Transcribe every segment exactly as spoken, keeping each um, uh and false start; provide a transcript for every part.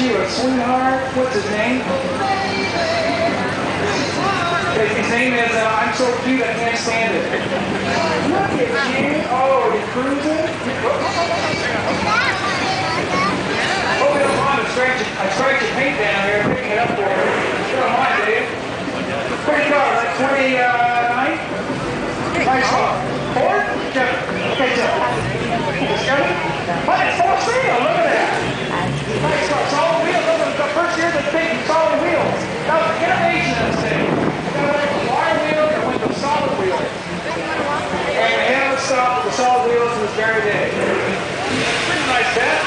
you a sweetheart. What's his name? His name is, uh, I'm so cute I can't stand it. Look at you. Oh, you're cruising? Hope you don't mind. I scratched, I scratched your paint down here, picking it up for you. You don't mind, Dave. Pretty car, like twenty-nine? Nice car. Ford? Kevin. Okay, Jeff. Discovery? But it's for sale. Look at that. Nice car. Solid wheels. Look at the first year that's big solid wheels. That was innovation in this thing. Wire wheels and went to solid wheels. And we have a stop with the solid wheels to this very day. Pretty nice set.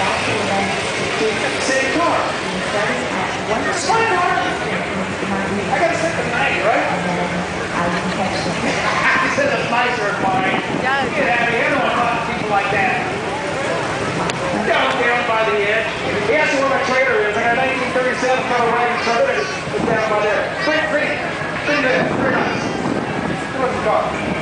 Same car. Same car. I got to sit the night, right? He said it's nicer than mine. Get out of here. I don't want to talk to people like that. Down, down by the edge. He asked me where my trailer is. I got a nineteen thirty-seven Colorado wagon trailer. It's down by there. Pretty, pretty. Pretty good. Very nice. What's the car?